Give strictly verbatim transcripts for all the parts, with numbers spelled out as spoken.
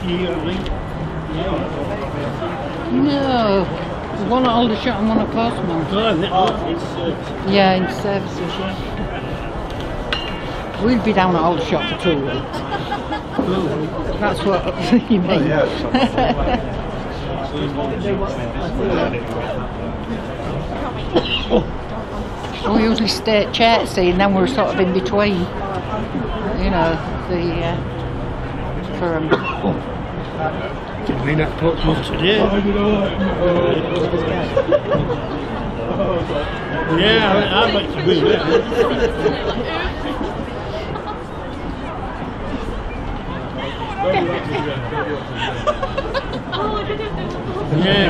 No, there's one at Aldershot and one at Portsmouth. Yeah, in services, yeah. We'll be down at Aldershot for two weeks. That's what you mean. We usually stay at Chertsey and then we're sort of in between. You know, the uh, for um, Did we not Portsmouth today? Yeah, I'd like to be there. Yeah.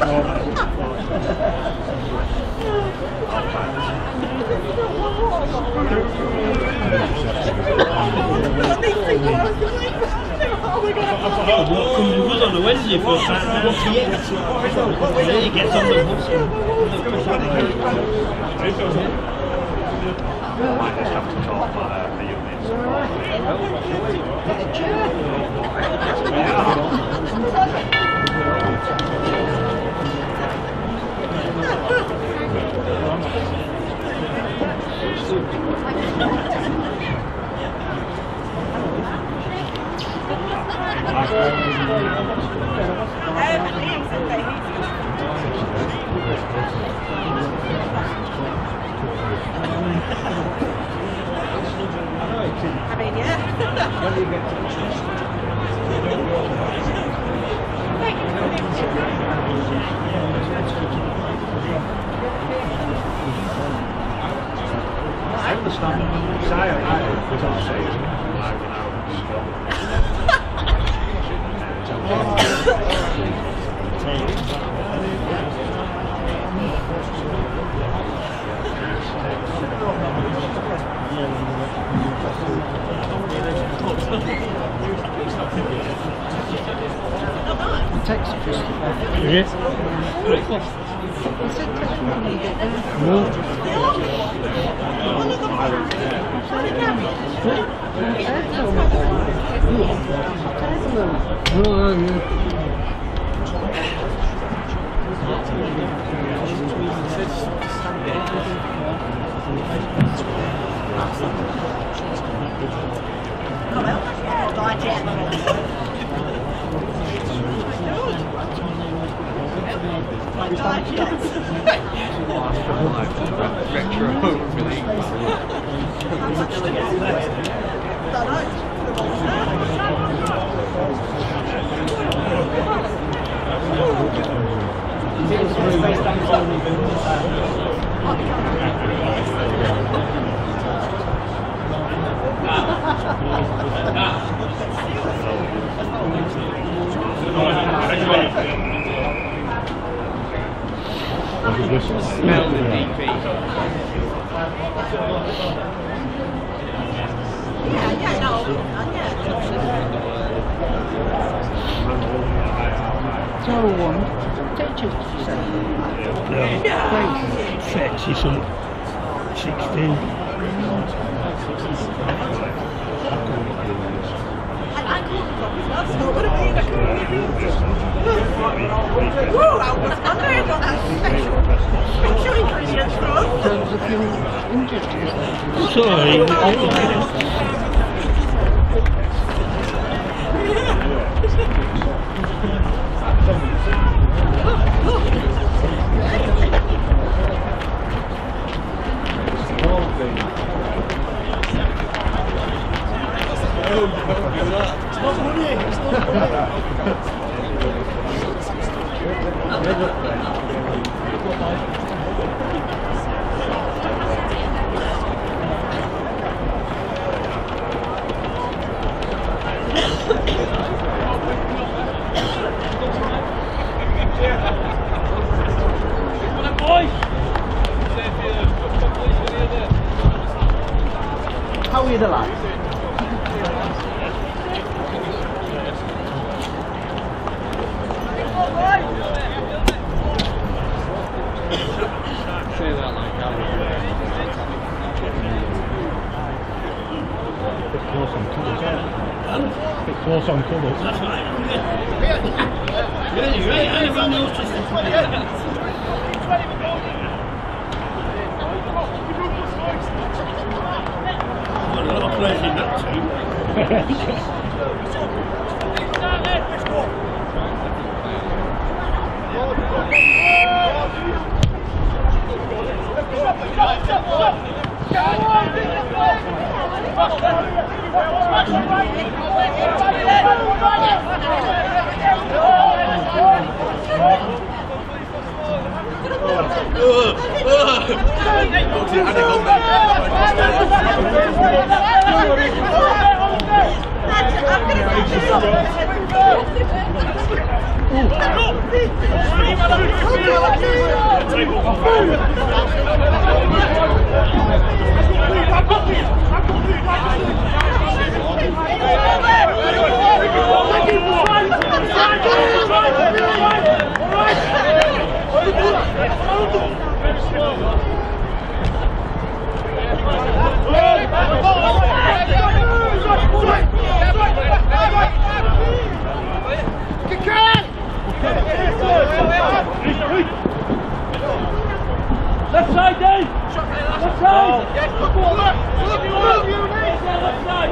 It was on a Wednesday for forty-eight. Yeah, he gets on the bus. Might just have to talk about uh, the units. I mean, yeah. I understand. I was on stage live in text Christopher. Yes. Smell the D P. Yeah, yeah, no. So one, teachers to say. Yeah. Sexy, some sixteen. That's not what I mean. I couldn't believe it. Woo, I was wondering what that sexual, sexual ingredients from. Terms of your It's not money. It's not How are you the lads? Say that. Really, really, everyone knows just got a lot of players in that team. Left side, Dave! Left side! Left side!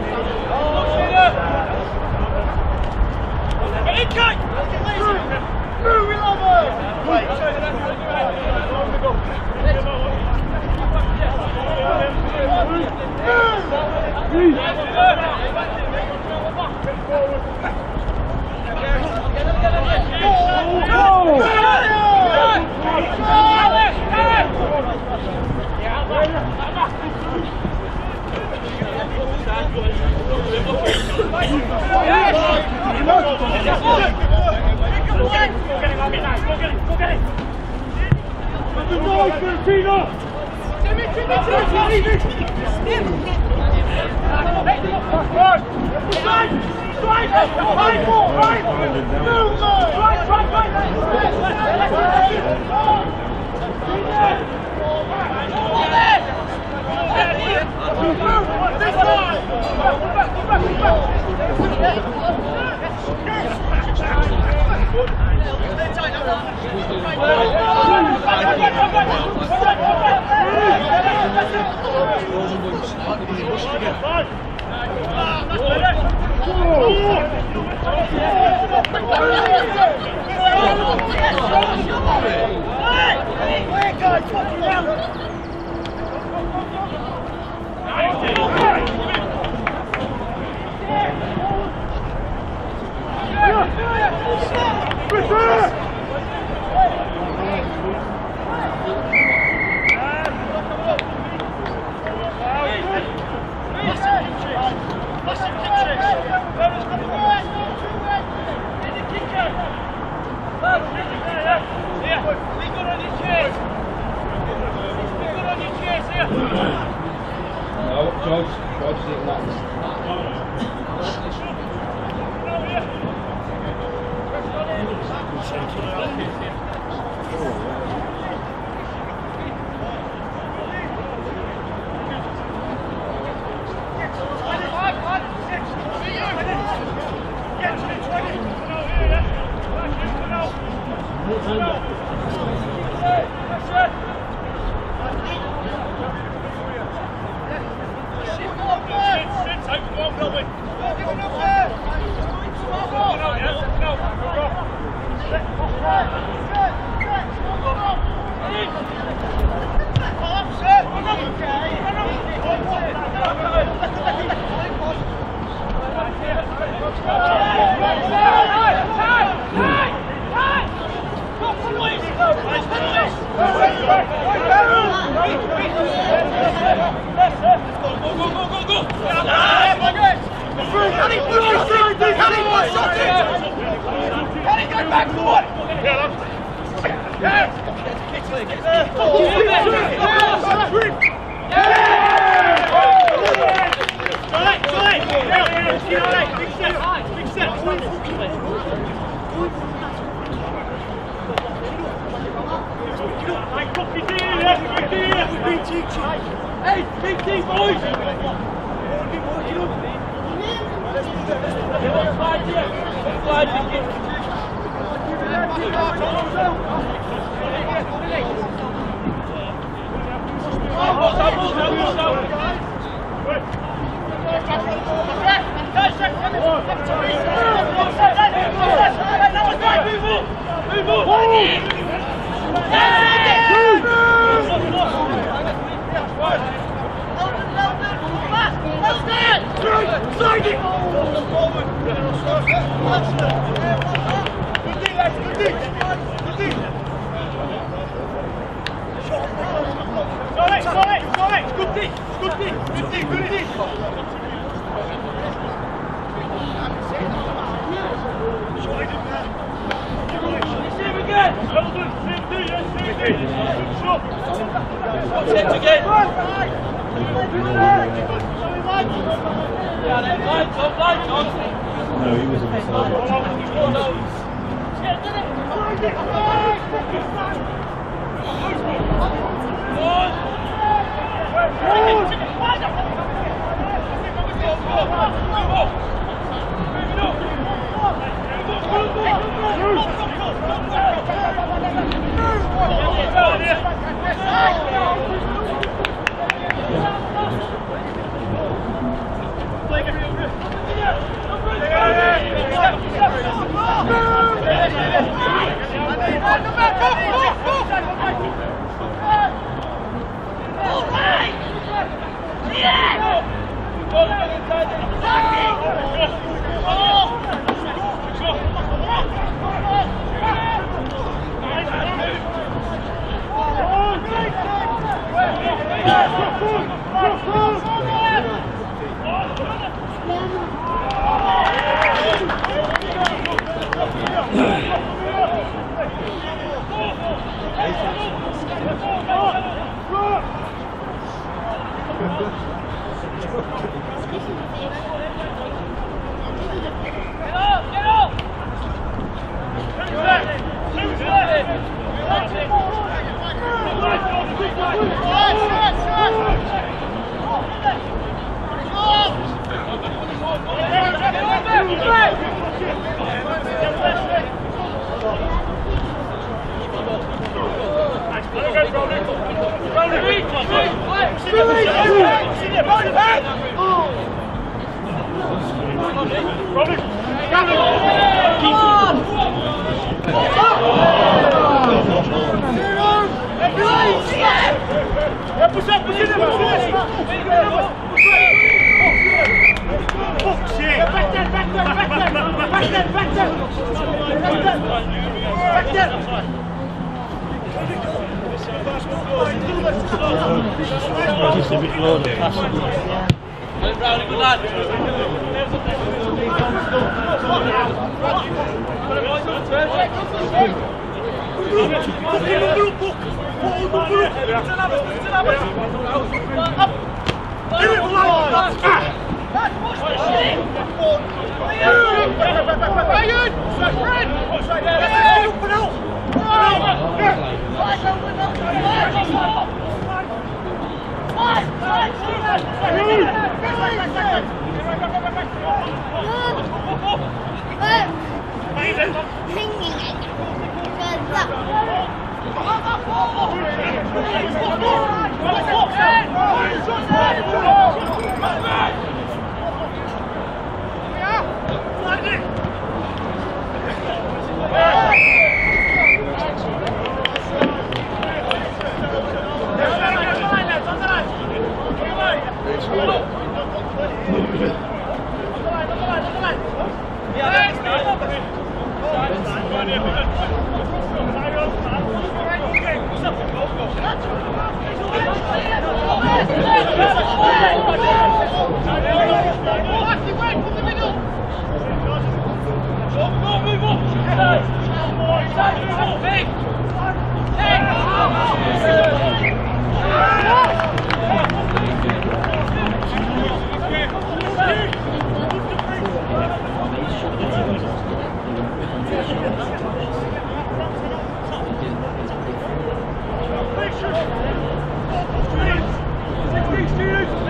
Get in, Kate! Move, we love her! Hey, big team, boys! Five, yeah. No, he was on the side. Just a bit low to pass.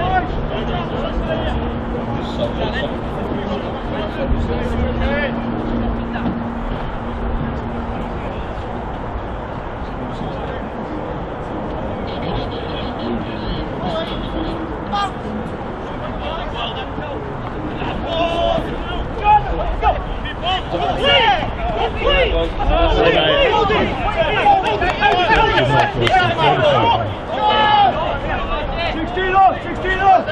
Nice. sixteen on, sixteen on.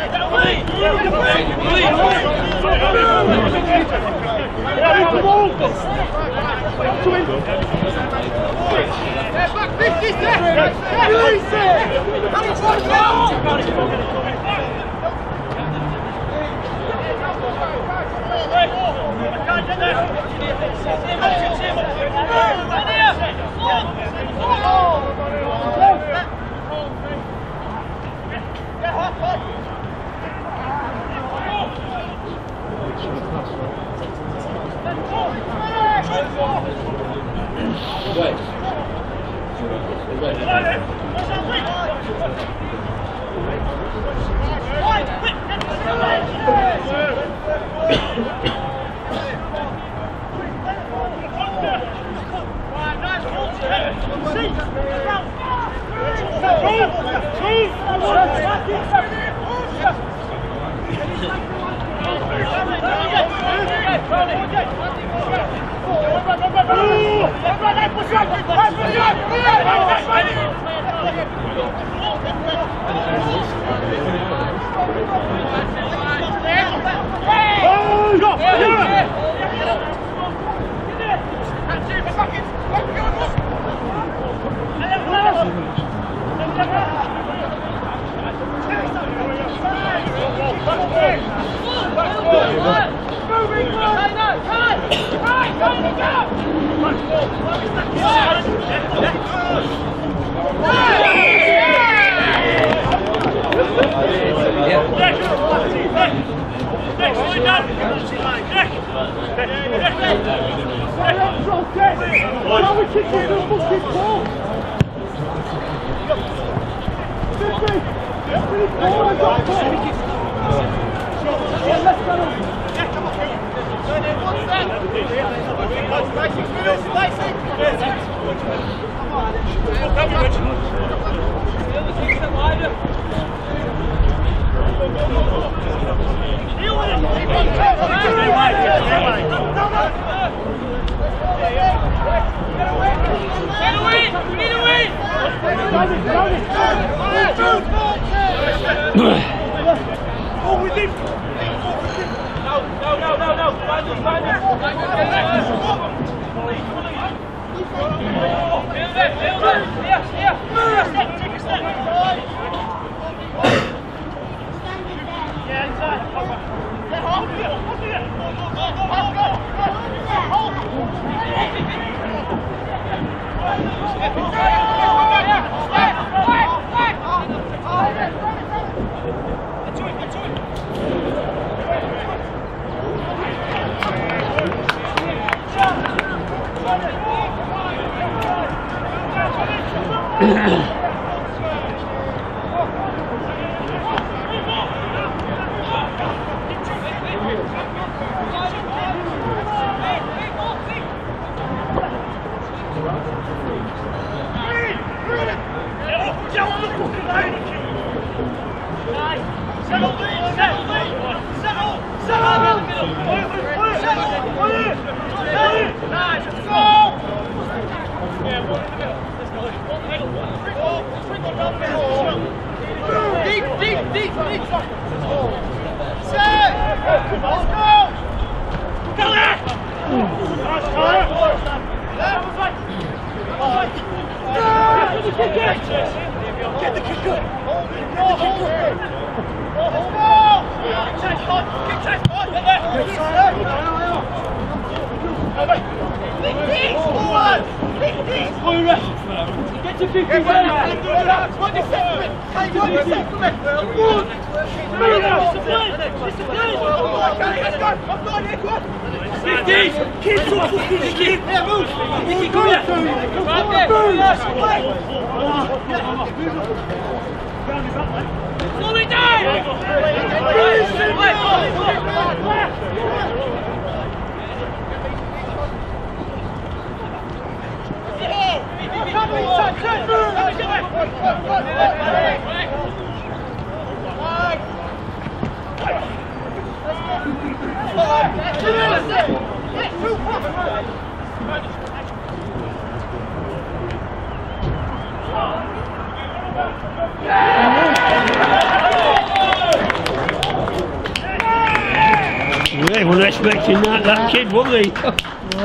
expecting that, that kid, wasn't he? Yeah.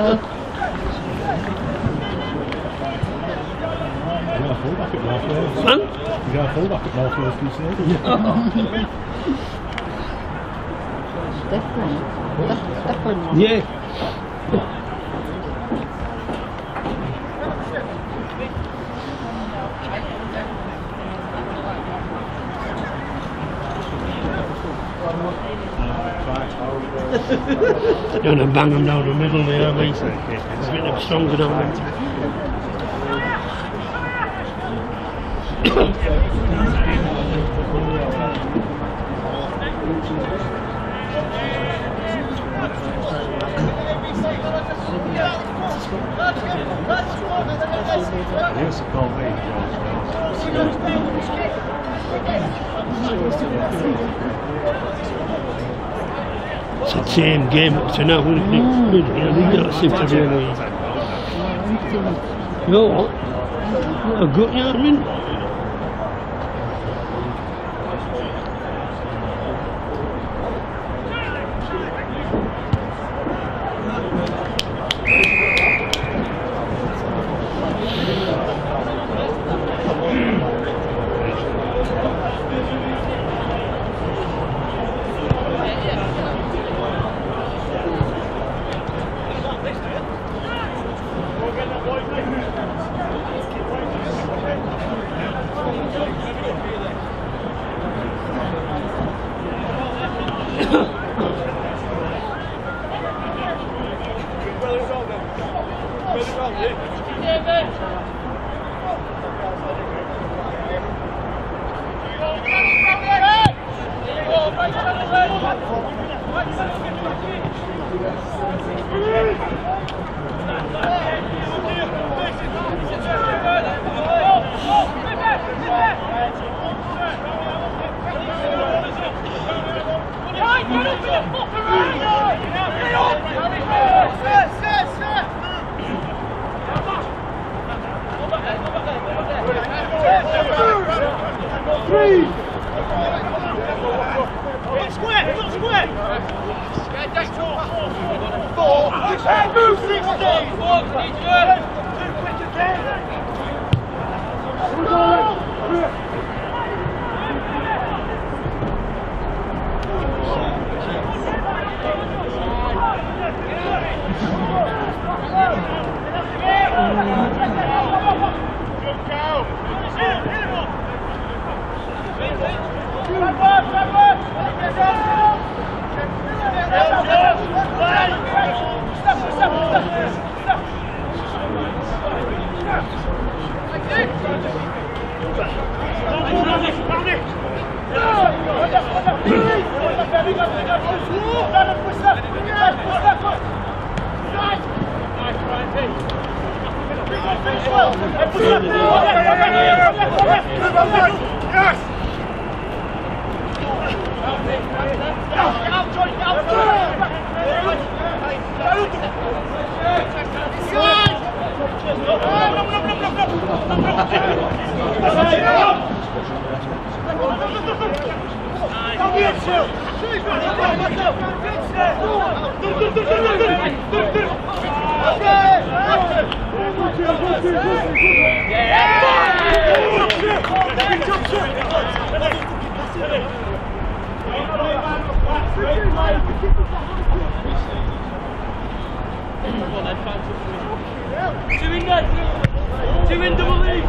You got a fullback at North Wales. Huh? You got a fullback at North Wales Crusaders. Different. Dif- different. Yeah. They don't want to bang them down the middle there, mate. It's a bit of stronger down there. Yes, it can't be. It's a tame game up to now, isn't it? Mm. You know, they don't seem to really... You know what? What a good, you know what I mean? Two in double league!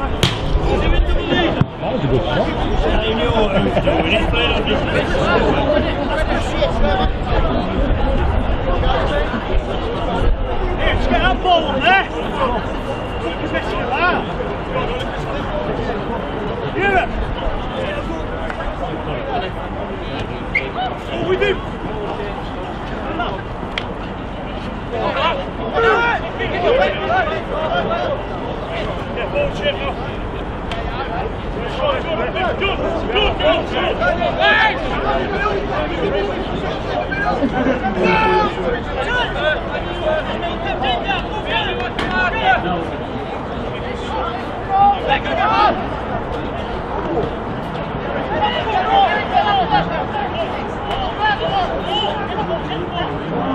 Two in double league! That was a good shot. He knew what he was doing, he played on his wrist. Here, just get that ball on there! He's messing about! Hear it! What we do? Yeah, ball chip off. Good, good, good, good. Hey!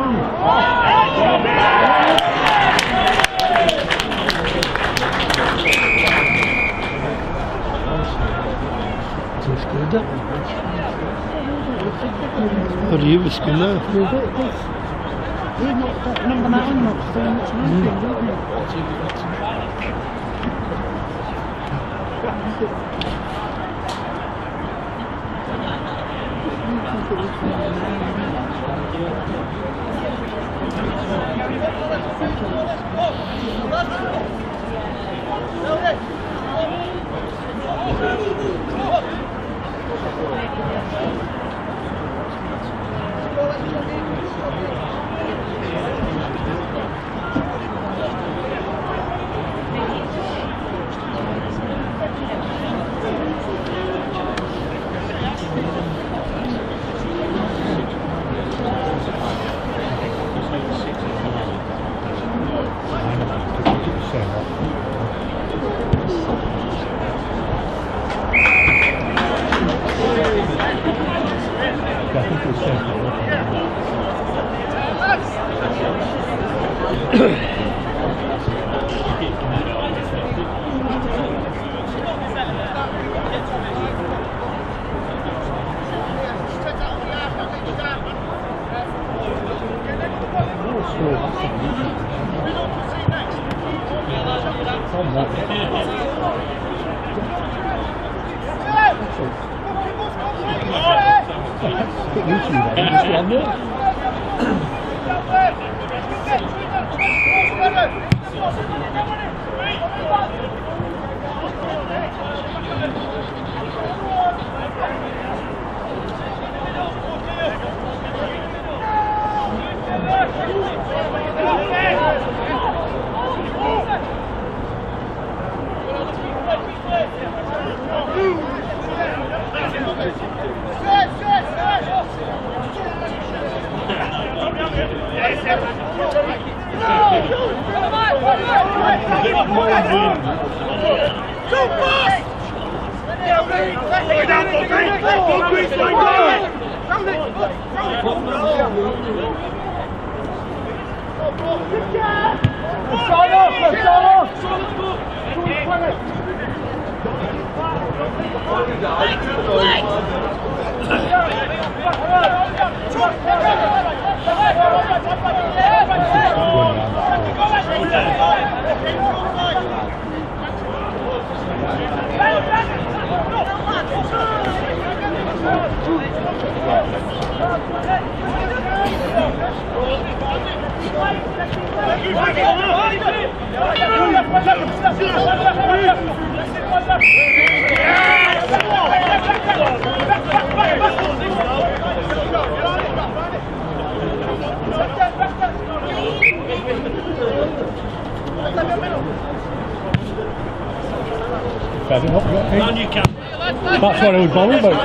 in there. But this, he's not got number nine much, so much nothing, doesn't it? That's what I was bothered about.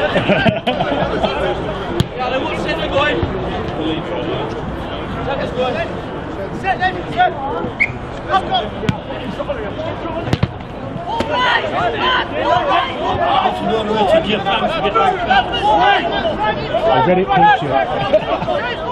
I read it picture.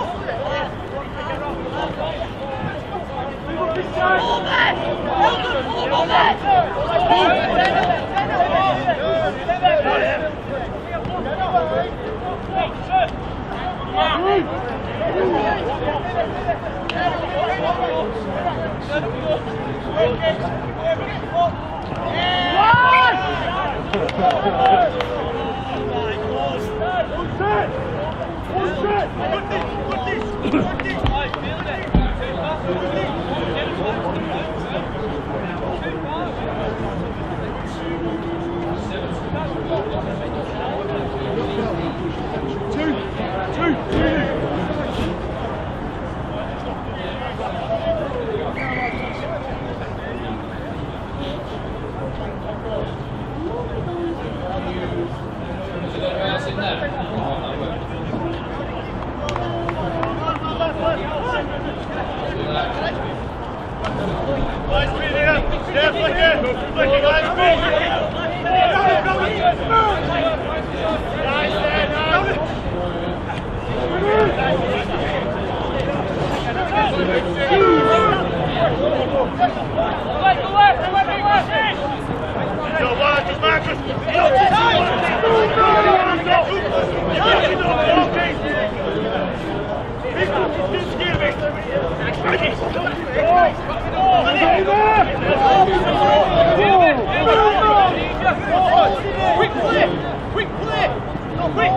Quick play! Not quick!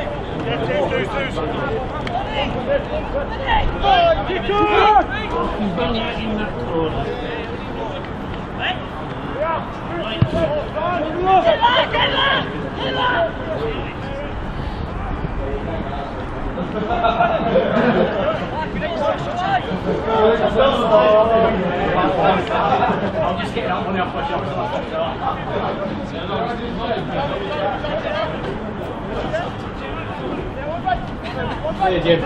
I'll just get that money off my shop. Hey, Jim.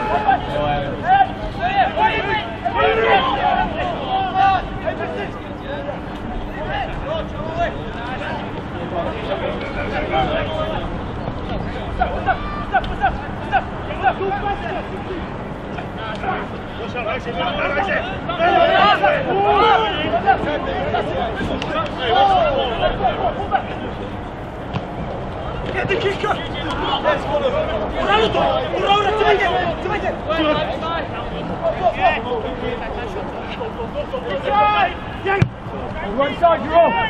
Get the kicker! Let's go! Ronaldo! Ronaldo, to make it! To make it! Right side, you're off!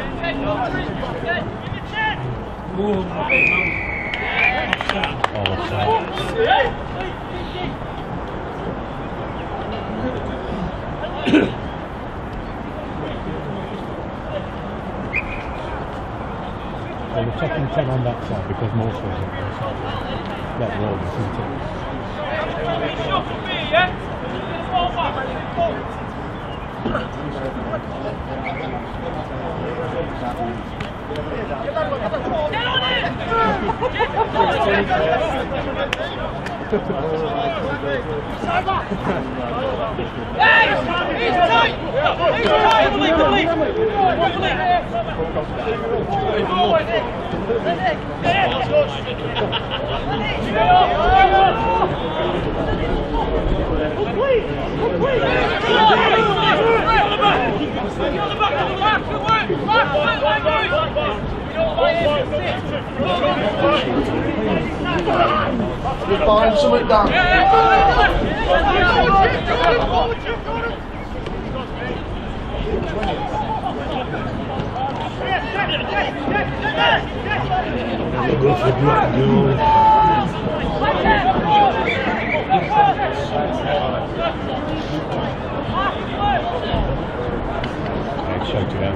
Well, we're checking ten on that side because most of them that road isn't it? You're buying something down. Shout it out.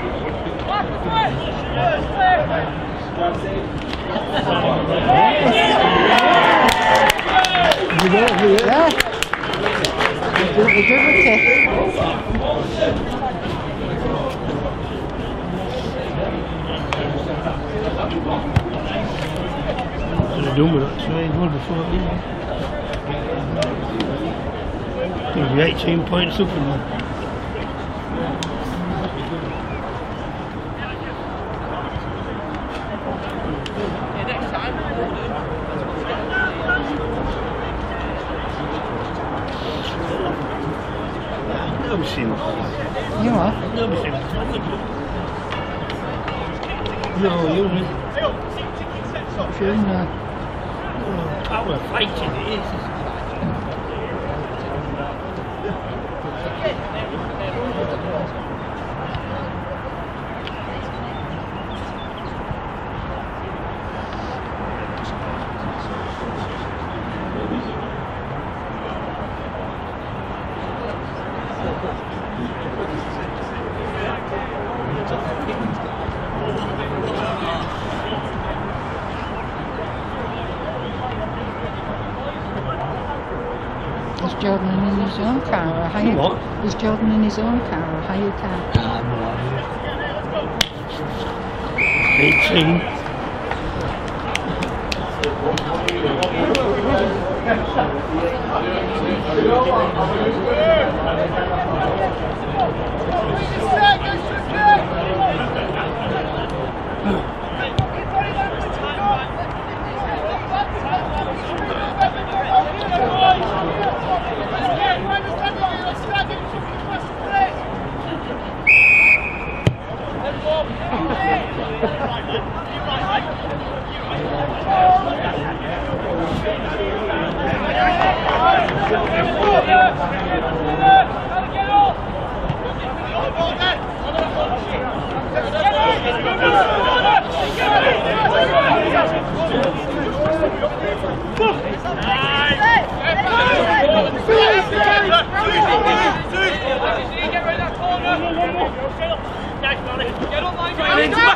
Yeah. We do, we do the kick. They're doing that side one before me. It'll be eighteen points up in there. Never seen it. You are? Never seen it. No, you know. No. Power fighting it is. Is Jordan in his own car or a hired? What? Is Jordan in his own car or a hired car? eighteen. Get off!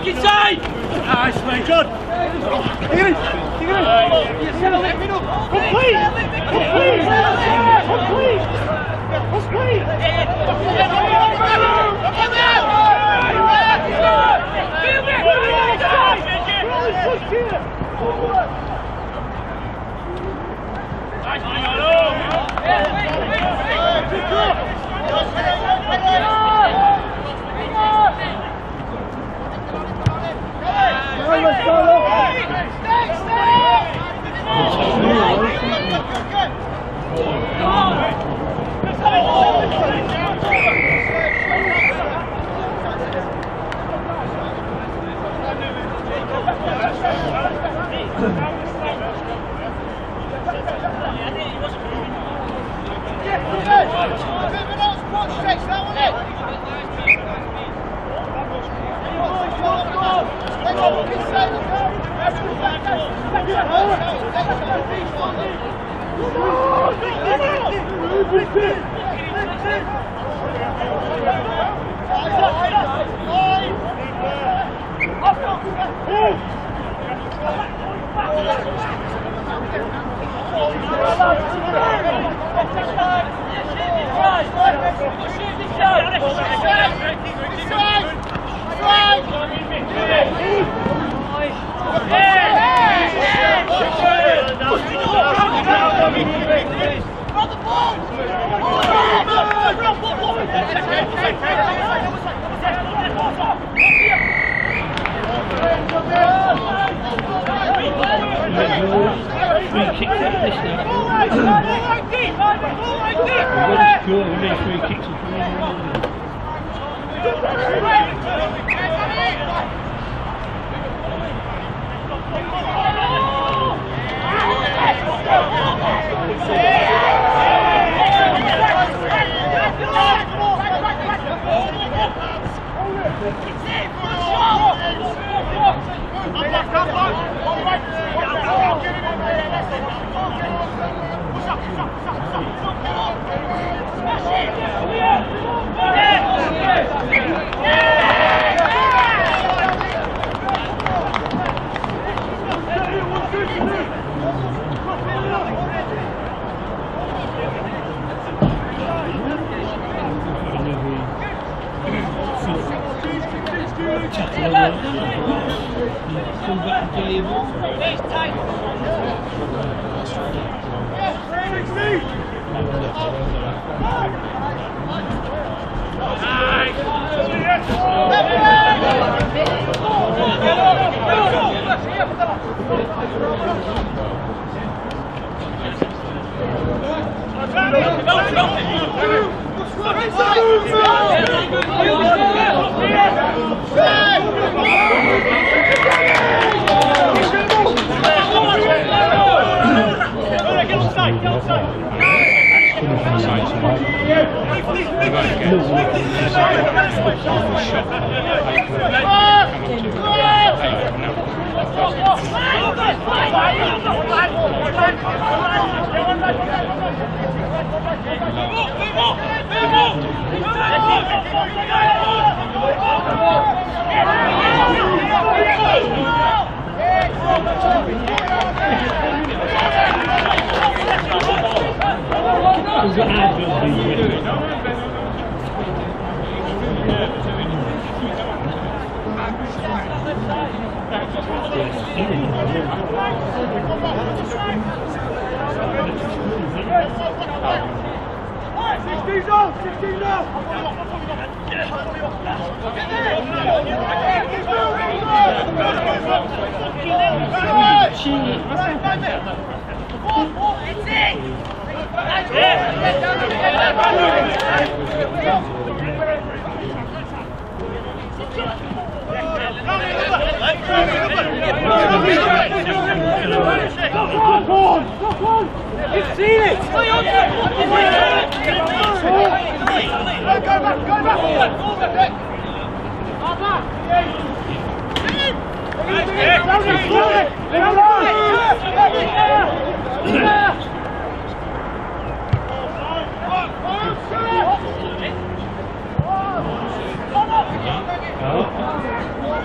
Back inside! Nice, mate. Good. Complete! Complete! Complete! Complete!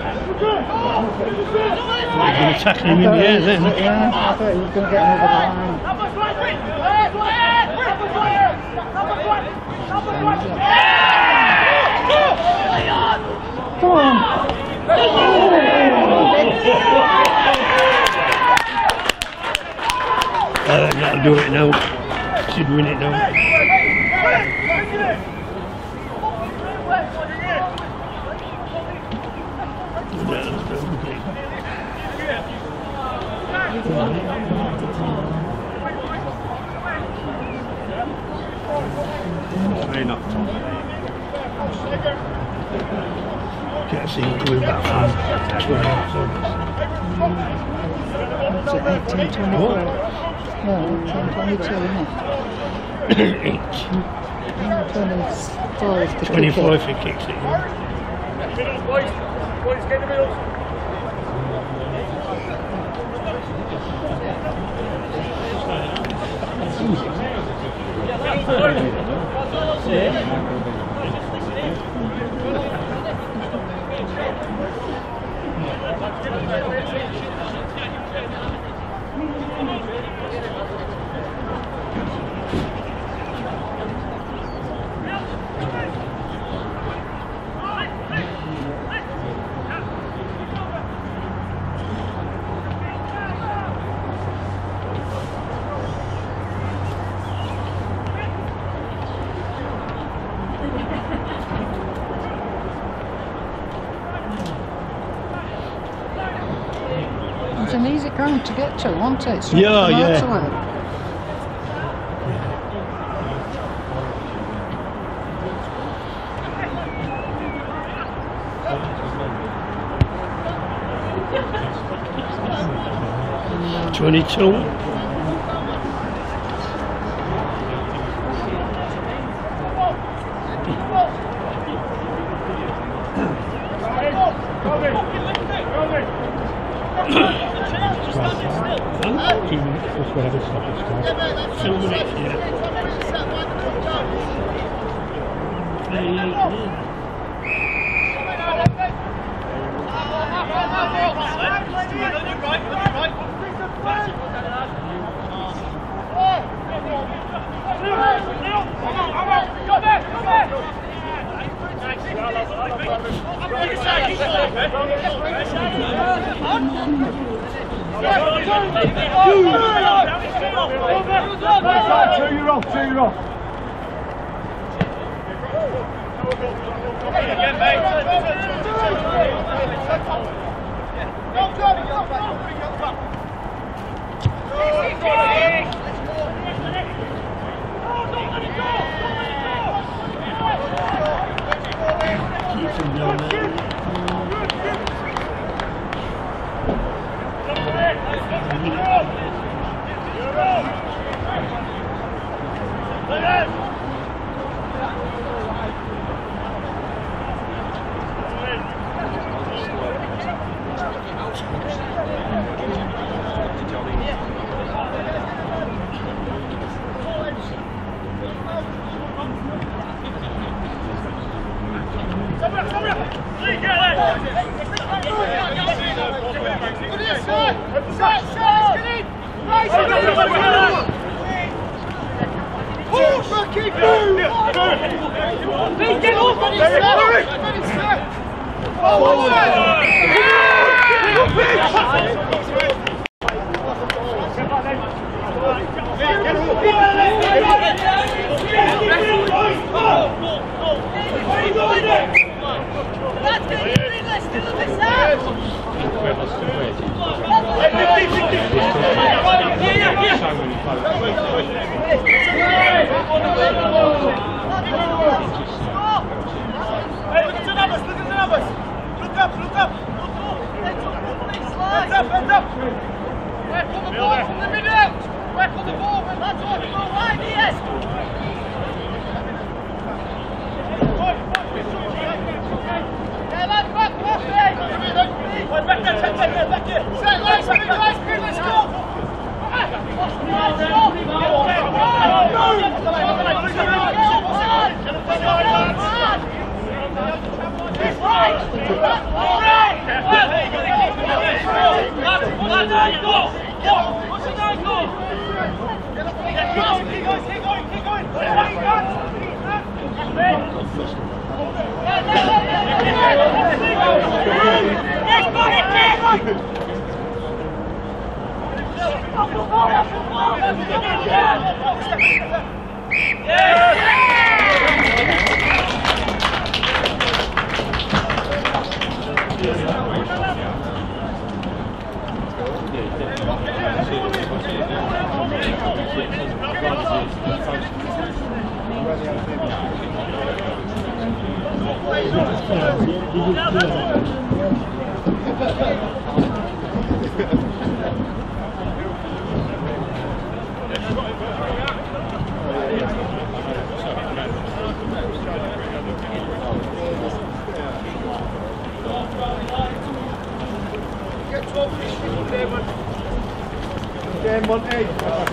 He's going to tackle him in the air then. Yeah, I thought he was going to get him over the line. Come on! Uh, that'll do it now. Should win it now. Very not top. Can't see him coming back from What's it, eighteen twenty-four? No, eighteen twenty-two, isn't it? twenty-four is the twenty-four if kick. he kicks it. Yeah. Boys, boys, get in the middle. It's an easy ground to get to, wasn't it? Straight Yeah, from yeah. motorway. twenty-two. Two minutes, just whatever stoppage time. Two minutes, yeah. Two, you're off, two, you're off. Right! Game one eight.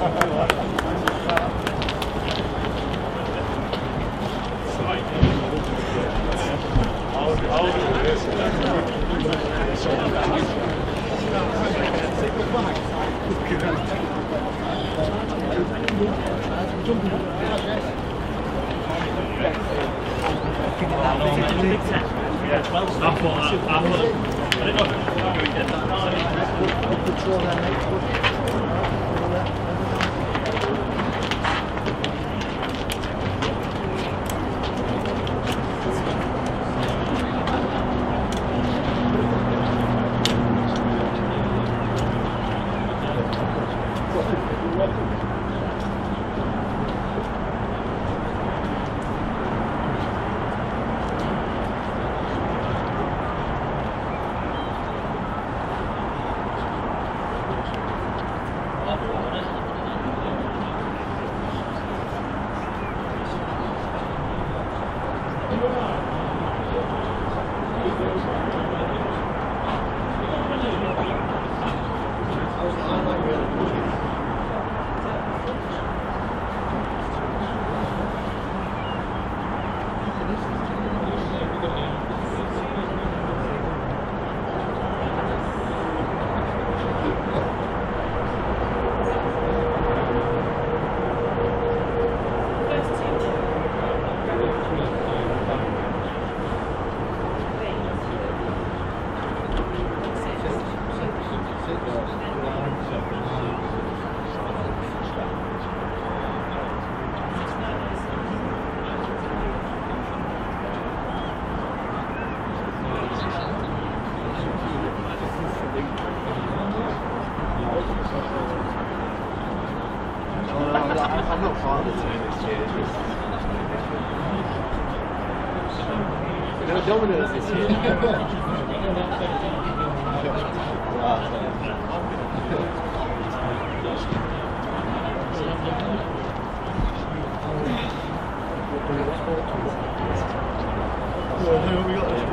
I'm not part of the team this year. They were dominant this year. Well, we got this.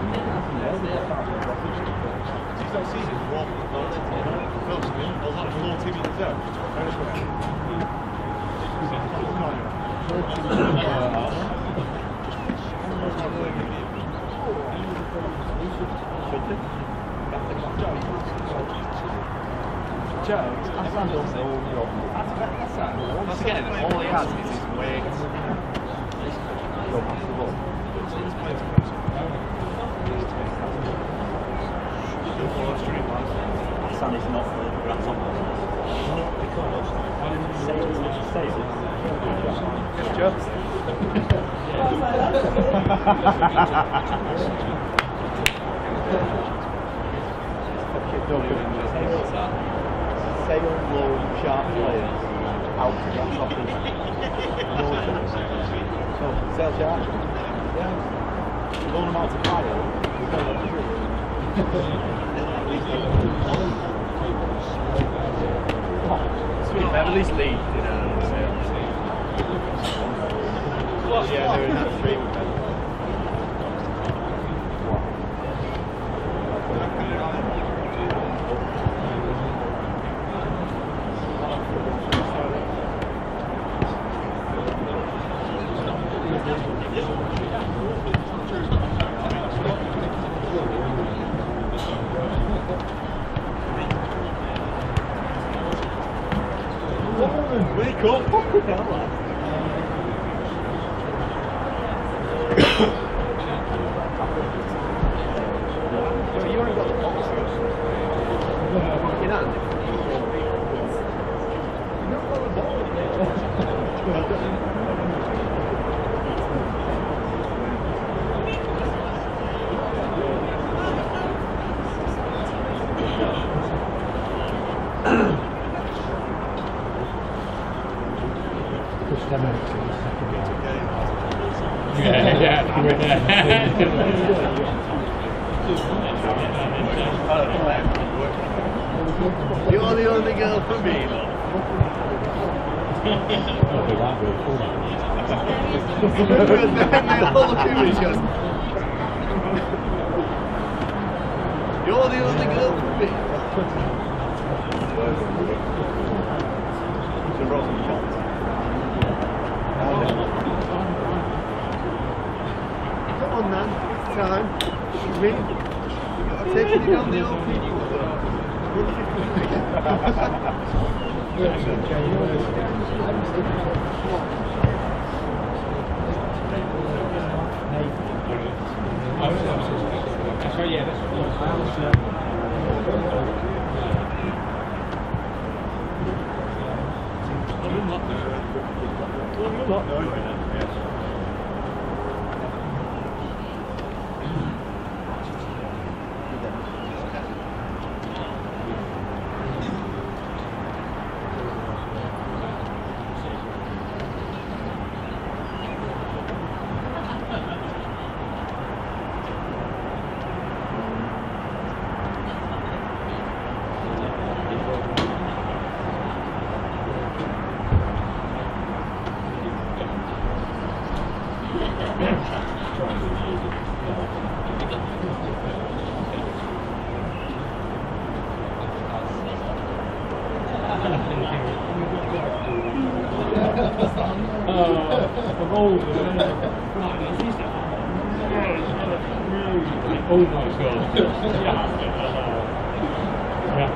Season, what? First, I was like Once again, all he has is his weight. Go past the ball. Hassan is not for the grass on Yes, Joe. Say low, sharp players out to grass off his notions. So, sell sharp. Yeah. Loan them out to Kyle. At least lead, you know. Yeah, they're in that three with them. Wake up! What the hell, lad? You already got the box. In hand? You haven't got the ball. Yeah, yeah, You're the only girl for me, though. They all look at me and goes, you're the only girl for me. It's a rotten shot. Come on, man. It's time. Me. You've got to take it down the old people. That's right, yeah, that's Oh my god. Yeah.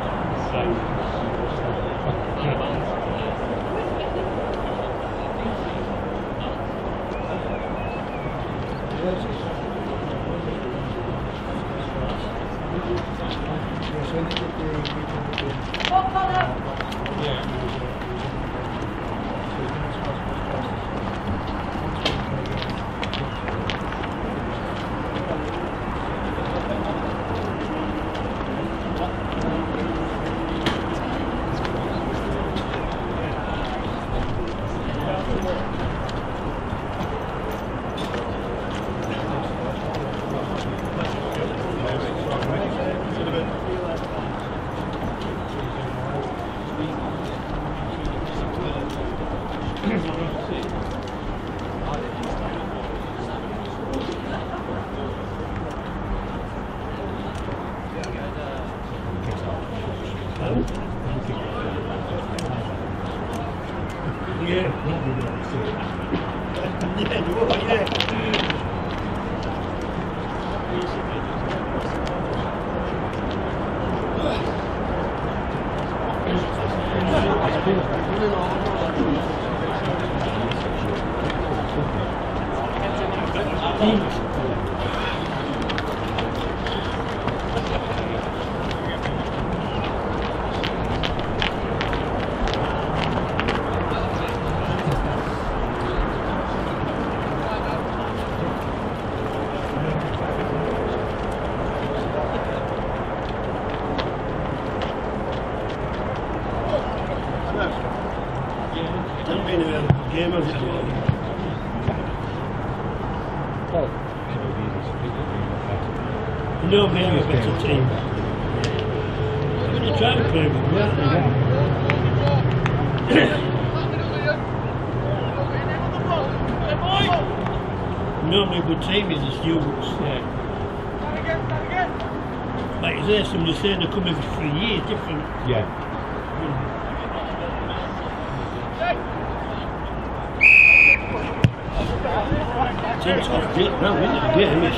was it? No, maybe a better team. I'm going to try and play with normally a good team is the students. Yeah. Like is there somebody saying they come every three years, different? Yeah. It's off the ground, isn't it? Yeah, it is.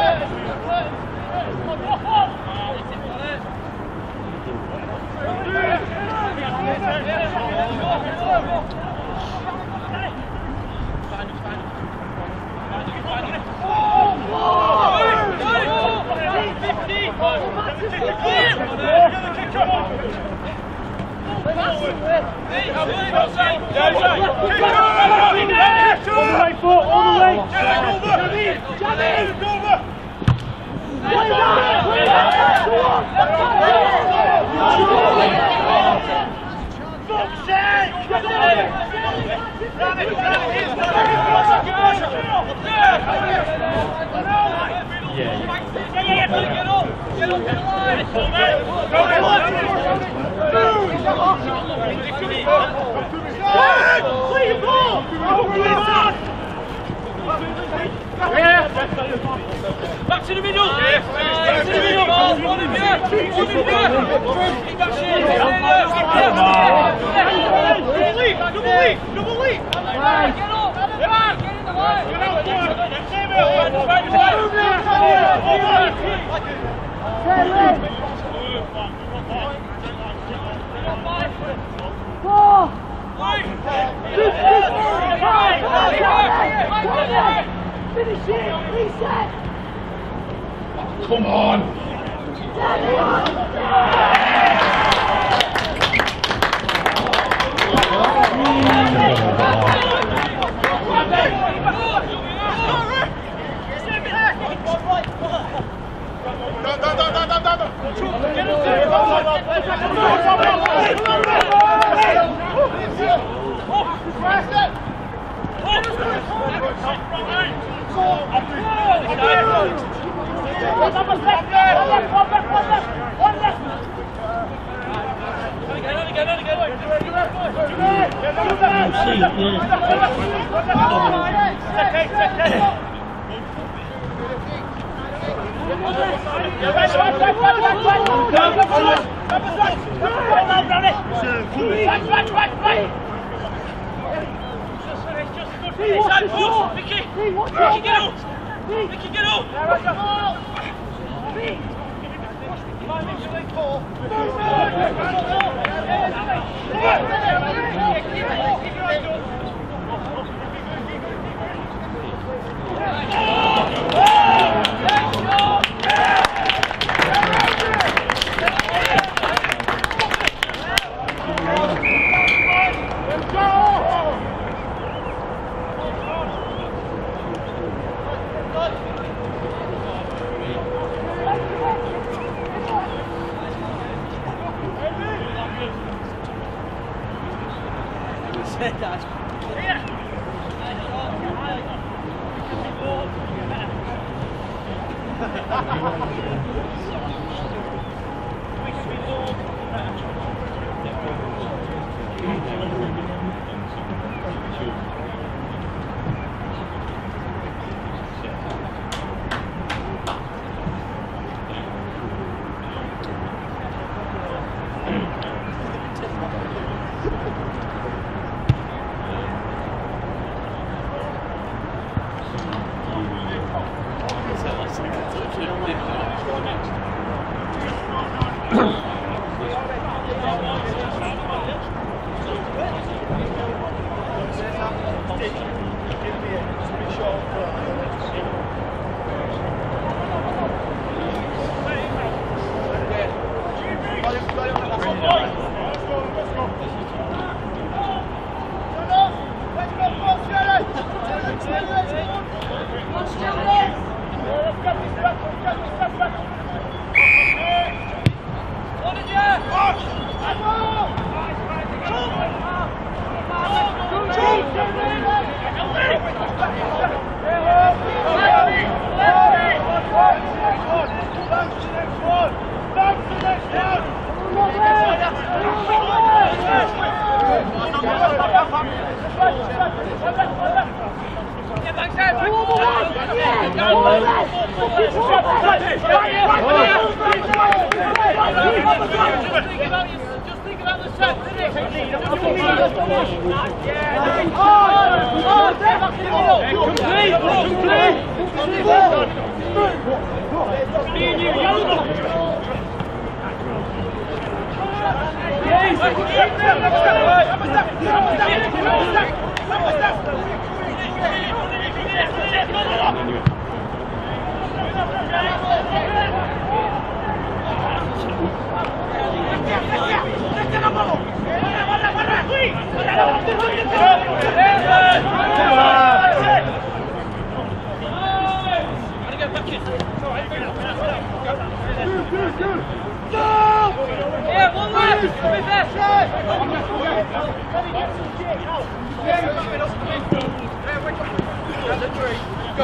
Yeah. Back to the middle! Back to the middle! One of you! One of you! Double lead! Double lead! Double lead! Get up! Get in the line! Get out! Four! Finish it! Reset! Come on!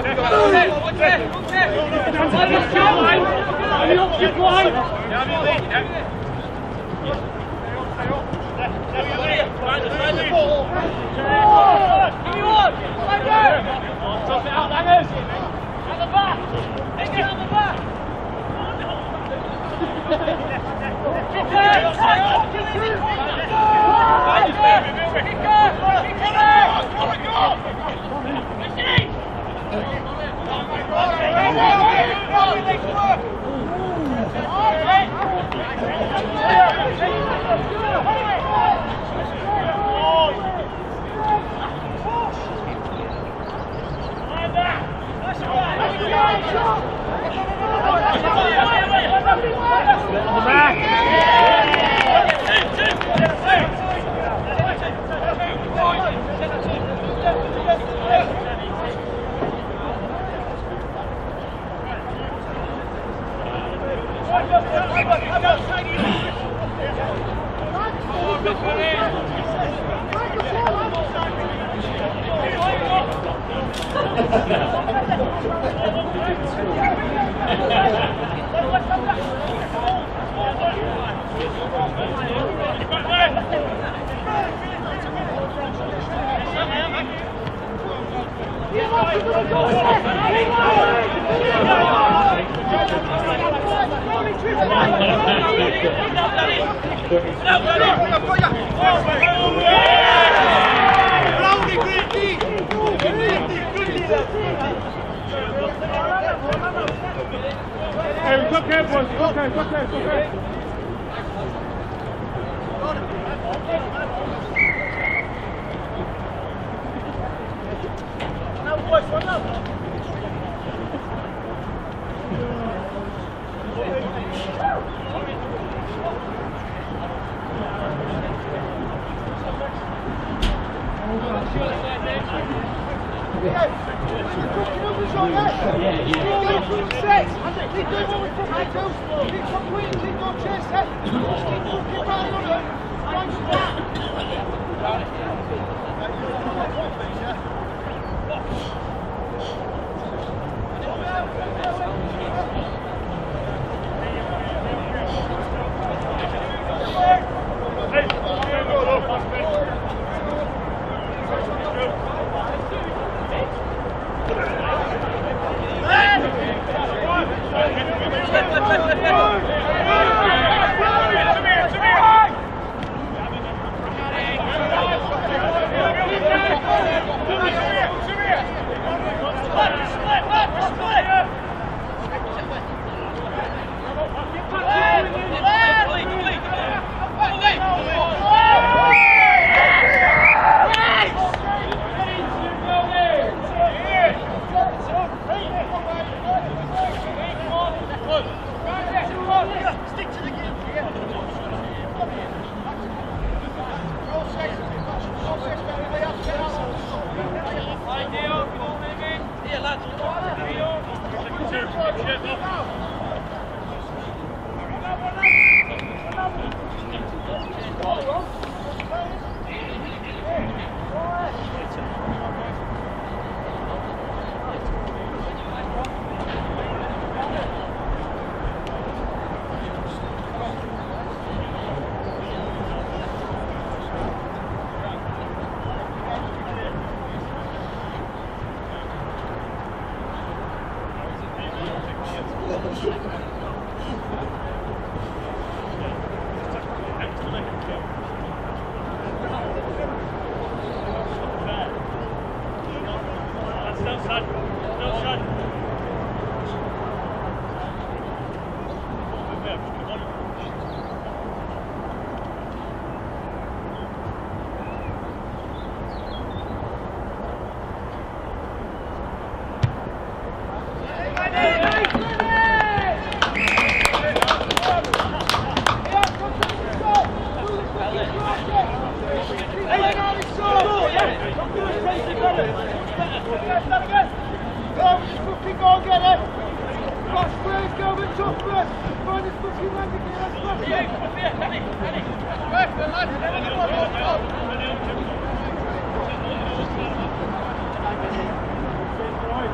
Let's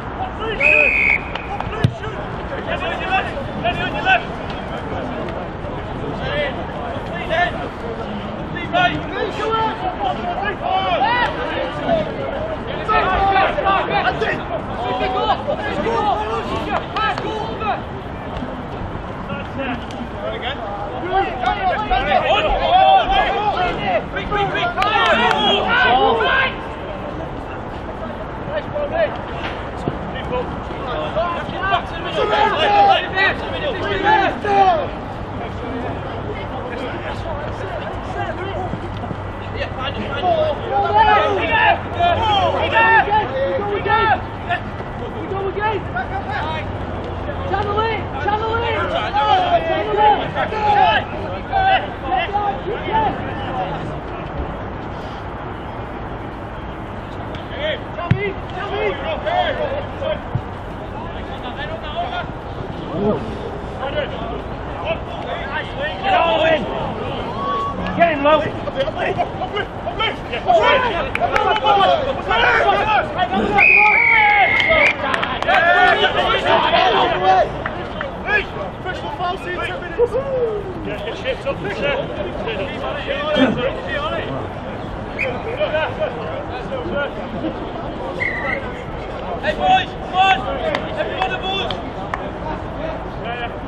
Get in low. Get shit up, hey boys, come on! Everyone the balls! Yeah, yeah.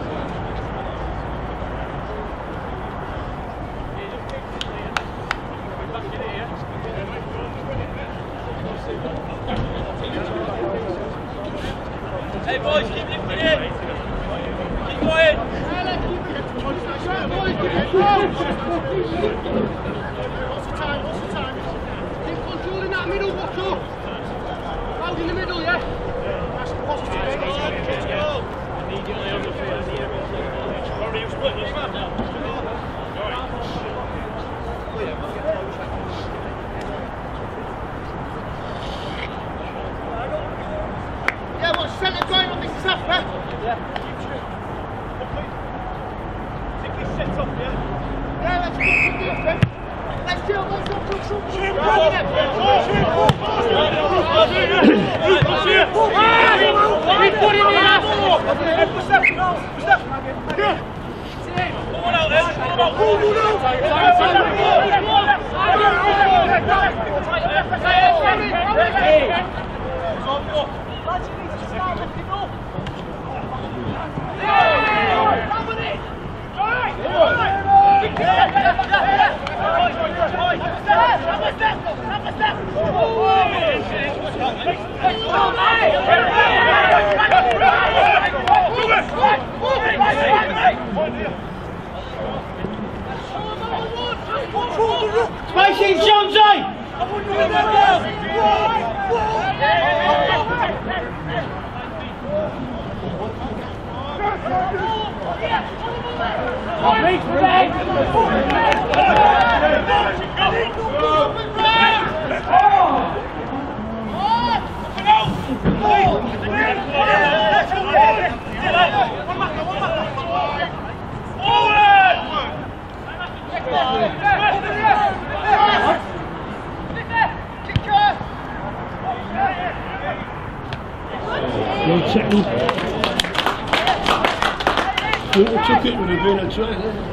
Hey boys, keep lifting it! Keep going! What's the time? What's the time? Keep controlling that middle, watch up! Out in the middle, yeah? That's positive. Immediately on the field. Already you split this man now. Yeah, what's centre going on this stuff, eh? Yeah. Think he sets up, yeah? Yeah, let's go from this, eh? Let's do it, let's go from some shoot. Keep putting it out. What's that? What's that? Come on out there. Come on lads, you need to start looking up. Spacing, Jonesy! No checking. Who took it when he been a try there?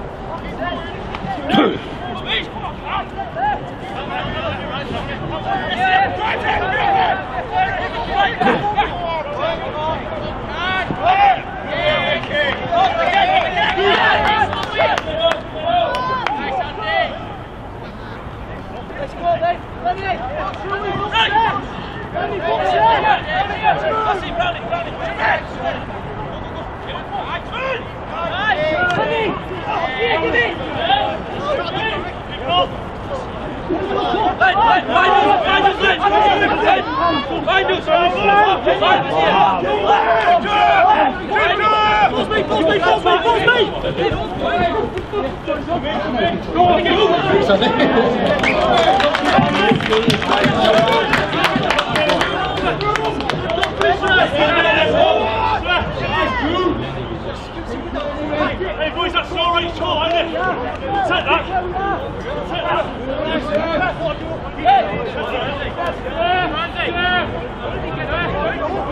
Hey boys, that's all right, it's all, isn't it? Take that. Take that.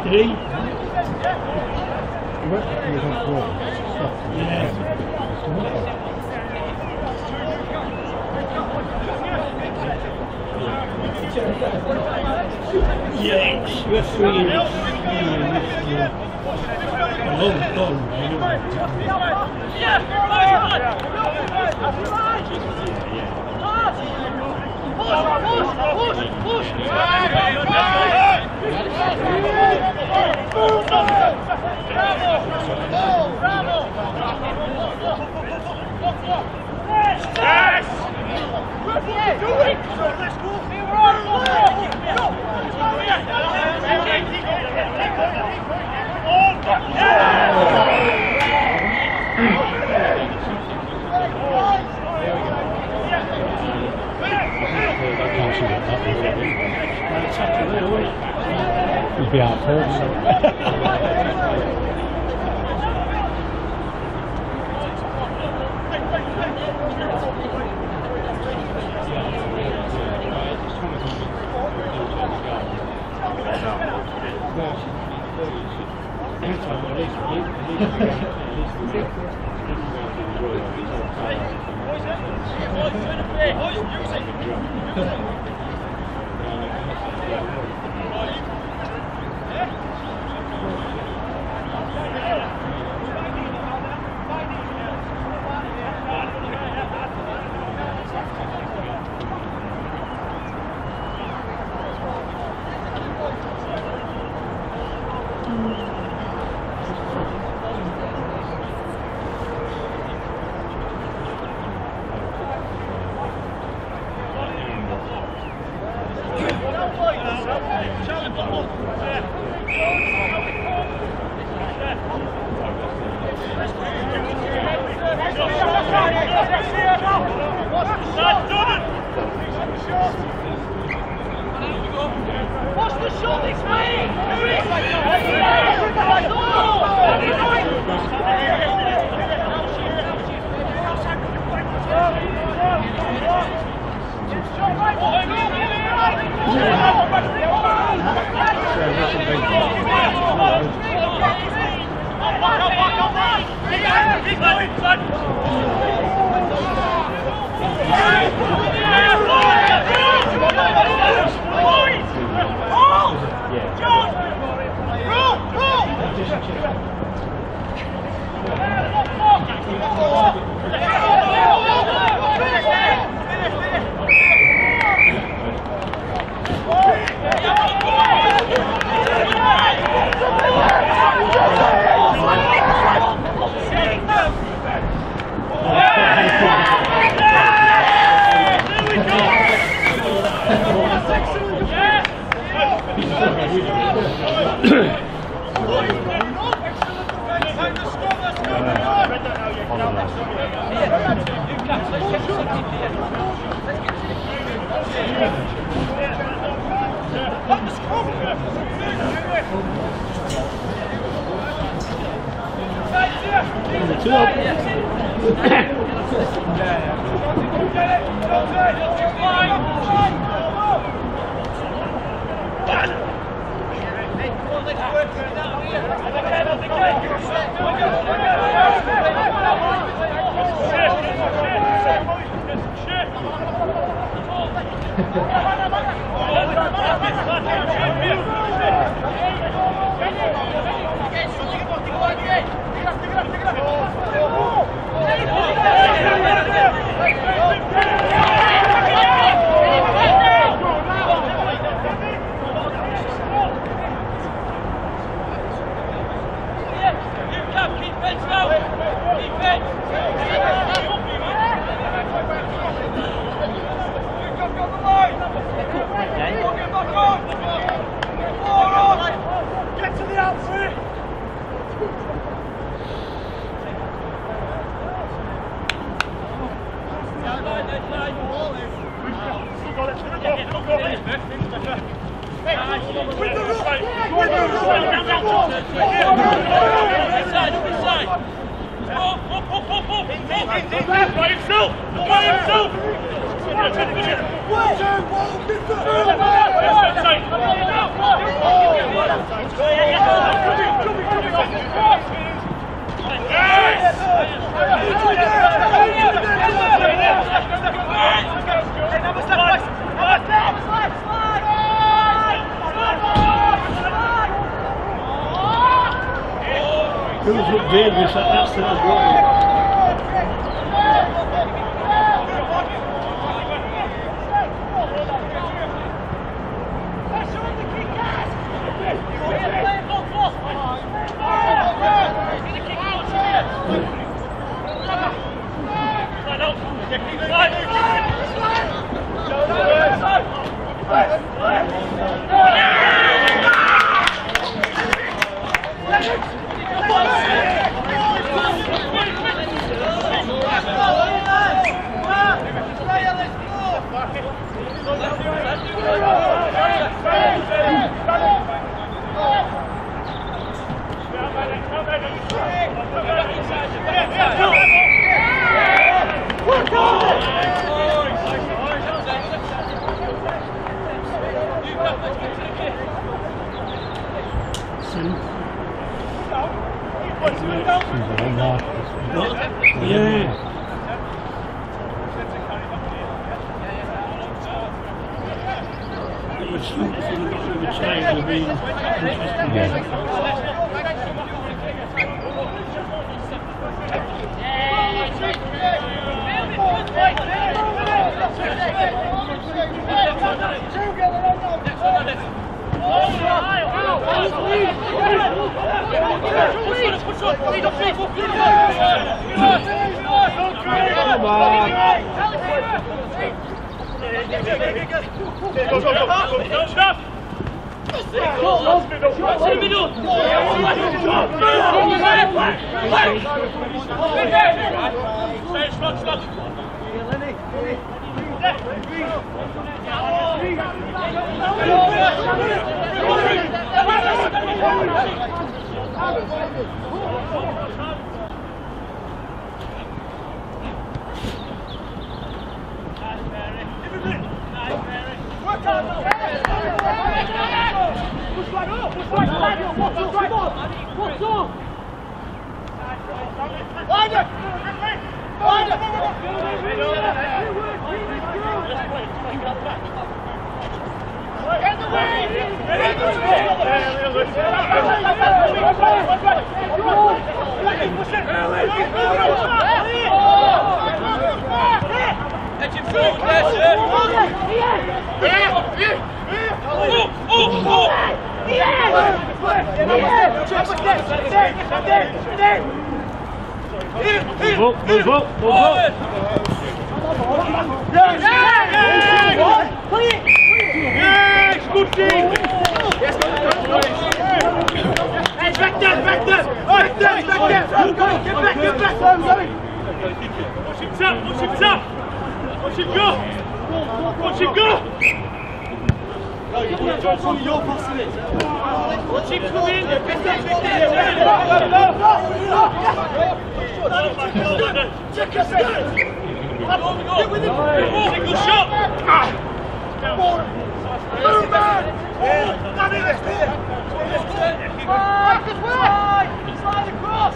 Three. Yeah, it's referee. Long, long. He'd be out first. By himself! By himself! It was look dangerous at that side as well. Yeah. It was something from the bottom of the chain would be interesting. Yeah. Come on. Go, go, go. Don't stop. Watch the middle. Stay strong, strong. Move up, move up, move up. Yes, yes, good team. Back there, back there, back there, back there. Get back, get back. Watch him tap, watch him tap. Watch him go. Watch him go. You're passing it. Watch him come in. Check us out. Get with him. Single shot. Move man. Danny, let's do it. Slide, slide, slide across.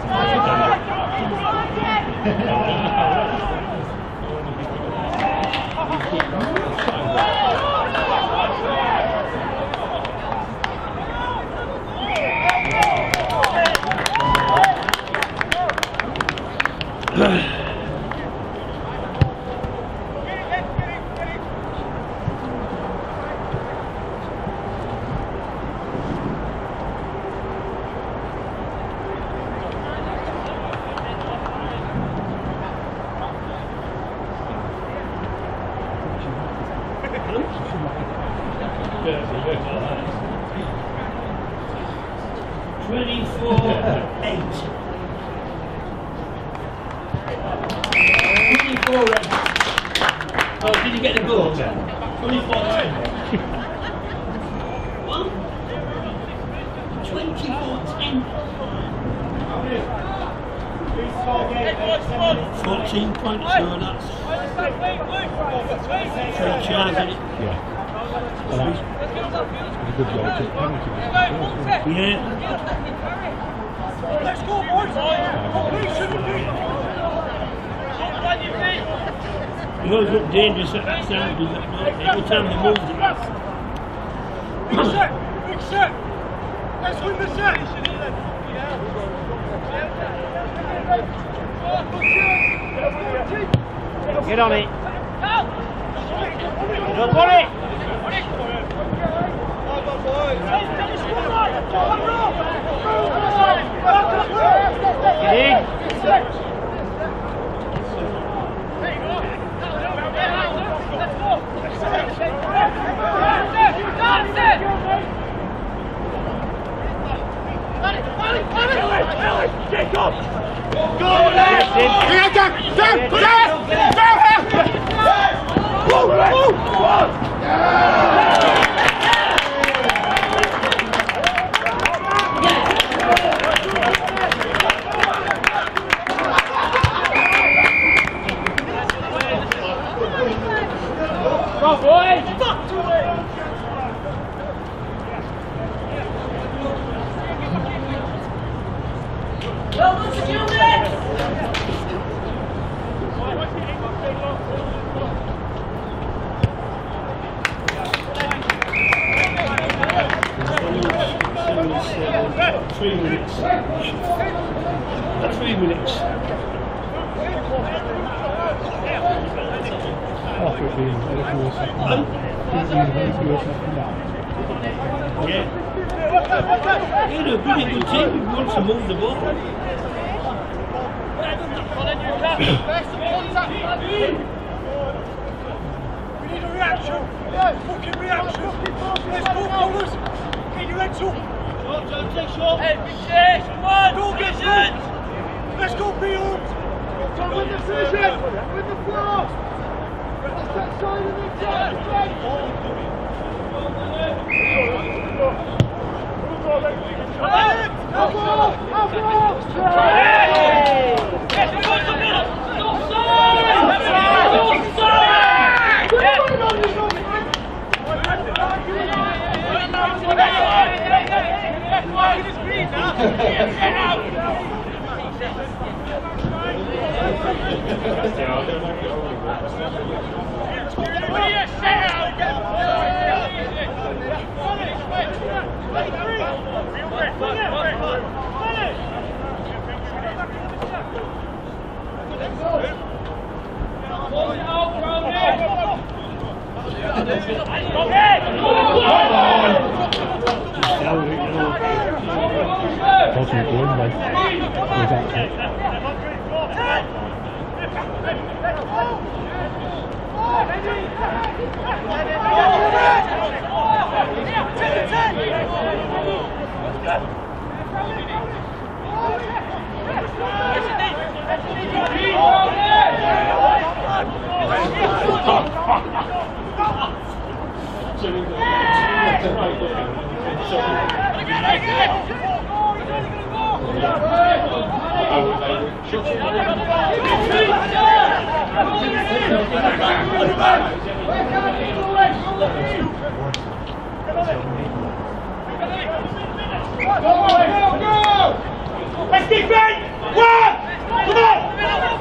twenty-four eight. twenty-four red. Oh, did you get the goal? twenty-four ten. What? twenty-four ten. fourteen points, so that's three charges, isn't it? Yeah. Well, that's a good goal to penalty. Yeah. Let's go, boys! We shouldn't be! He always looked dangerous at that side, does it? Every time they moved it. Big set! Big set! Let's win the set! Get on it! Don't worry! Get in! Get up! Go, lads! Down, down, down, down, down! Whoa, whoa, whoa! Go, boys! Well done, Julian! Three minutes. Three minutes. After it being a little second down. It being a little second down. Yeah. They're a pretty good team who wants to move the ball. We need a reaction! Fucking reaction! Let's go, bowlers! Get your heads up! Hey, big chase, come on! Don't get hurt! Let's go, Fields! Come with the decision! With the floor! Let's get side of the chest! Wasn't it win then? Was that it? Let's keep going! One! Come on!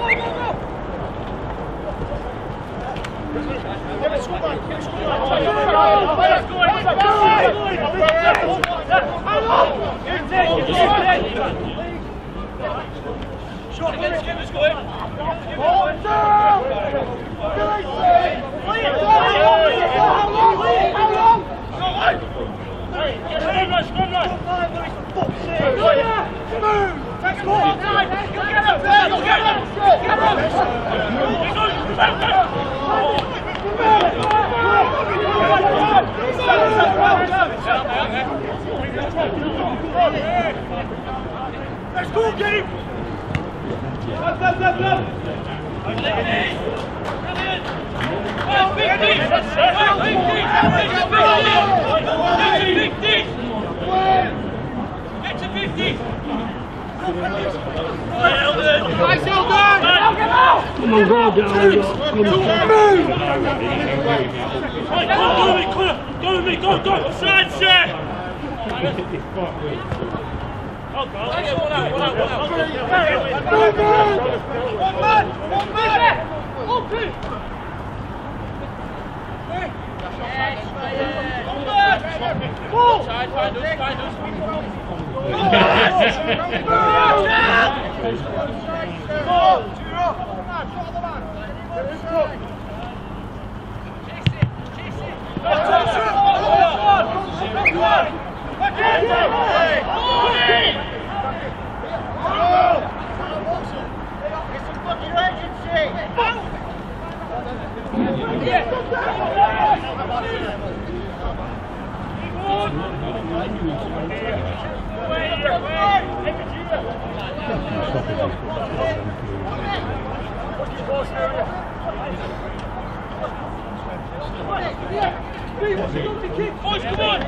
Short against him, let's go in. Hold down! Let's go! Let's go, get him! Up, up, up, up! Get to fifty! Nice, well done! Come on, go down, York. Come on. Right, go, go with me, Connor. Go with me, go, go. Offside, Shay. Oh, God. One out, one out, one out. One man, one man. Open. Find us, find us. Boys, come on!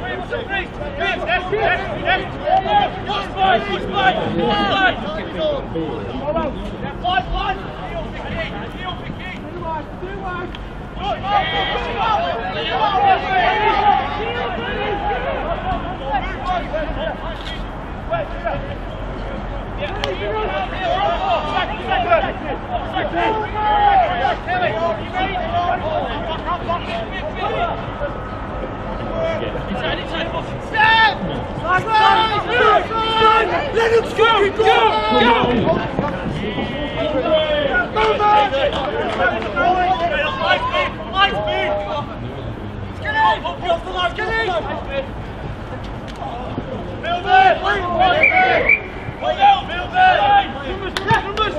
Push by, push by! Five, five! Let him go! Go! Go! Light speed! Light speed! Get in! Up off the line! Get in! Build it! Build it! Build it! Numbers!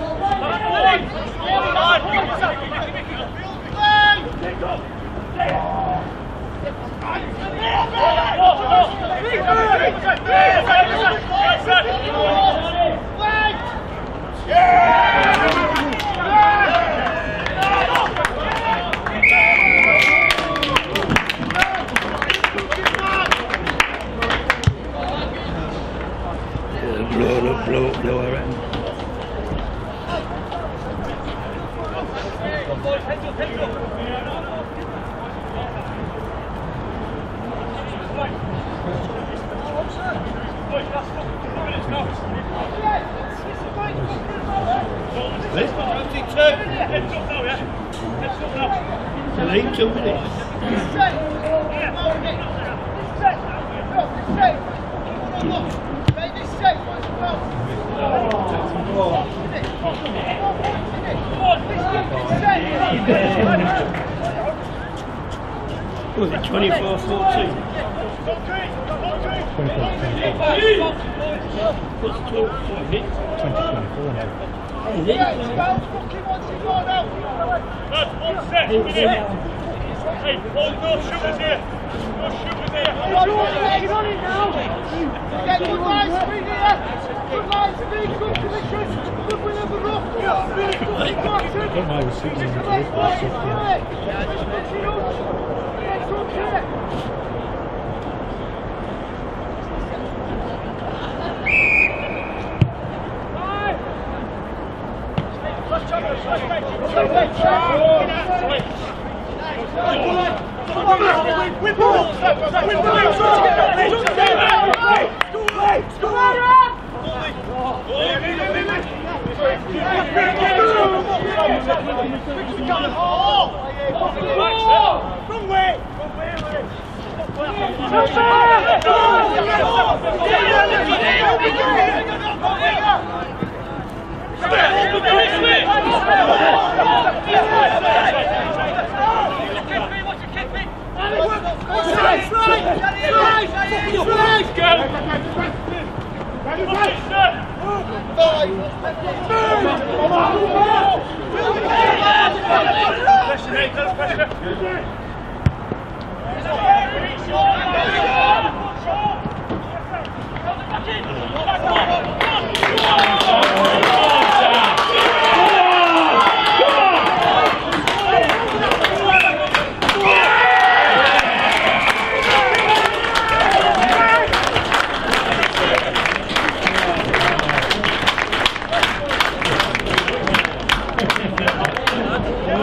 Blow, blow, blow around. Eight, two minutes. Was it twenty-four fourteen? What's twelve fourteen? twenty twenty-four now. Is it? One set, minute. Hey, Paul, no shooters here. No shooters here. Get on it now! Get good lines, speed here! Good lines, speed, good condition! Good winner the rough! Good boxing! I don't know, I was sitting in the group.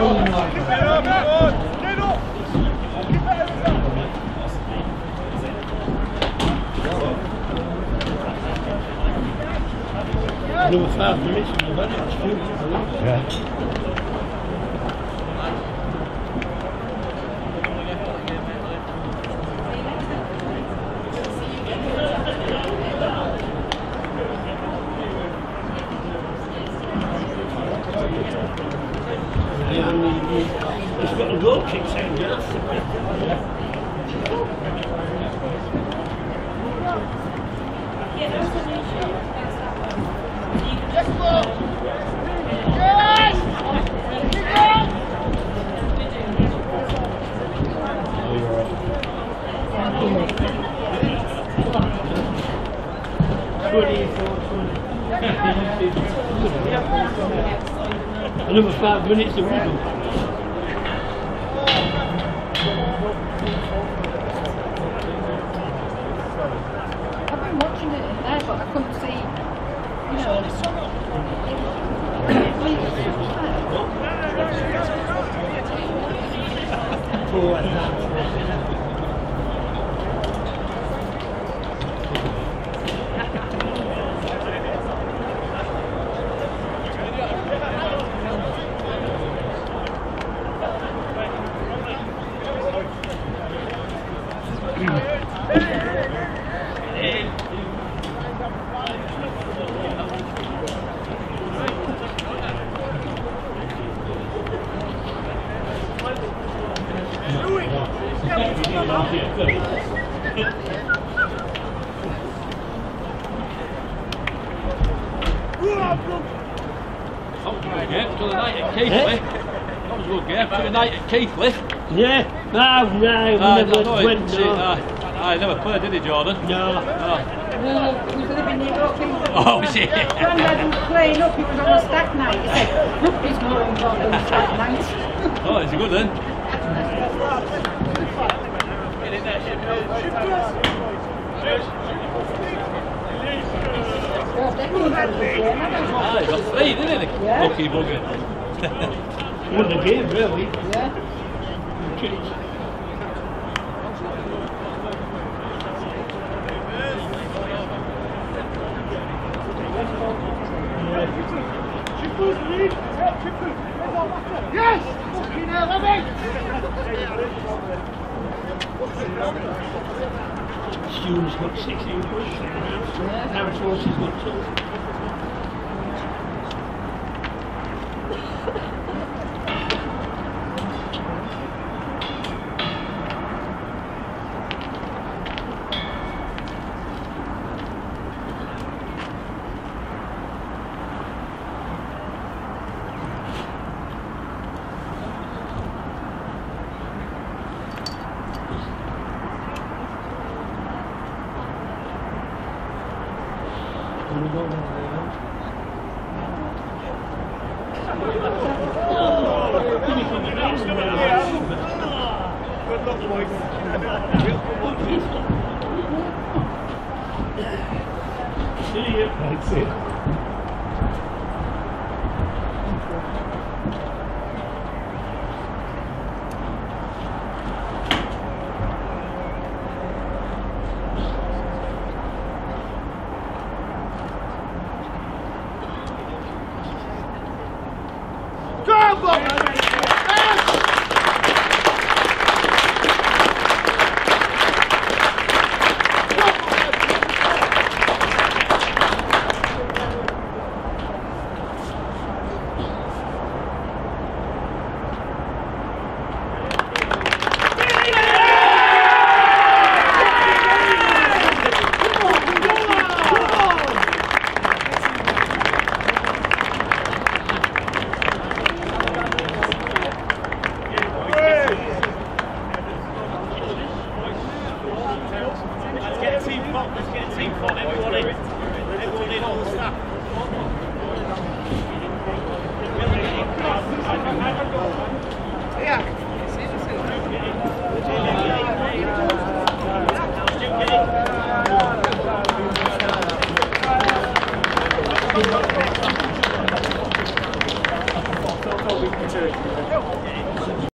Another five minutes and you've had it. Yeah. It's got a goal kick second half. Another five minutes of wiggle. I've been watching it in there, but I couldn't see, you know. Keithley. Yeah, no, no, we Uh, never no, went, she, no. uh, I never played, did he, Jordan? No. Oh, Well, he was living near Rugby. oh shit. Grandad was playing up, he was on a stack night. He said, Rugby's more important than stack night. Oh, is he good then? God, they couldn't have a good game, had they? Ah, he got three, didn't he? Yeah. Lucky bugger. Won the game, really. Yeah. Yes! Fucking hell, Abby! Stuart's got sixteen points. Harris Ross has got two. Good luck, boys. See you. That's it. Let's get a team pop, let's get a team pop, everybody.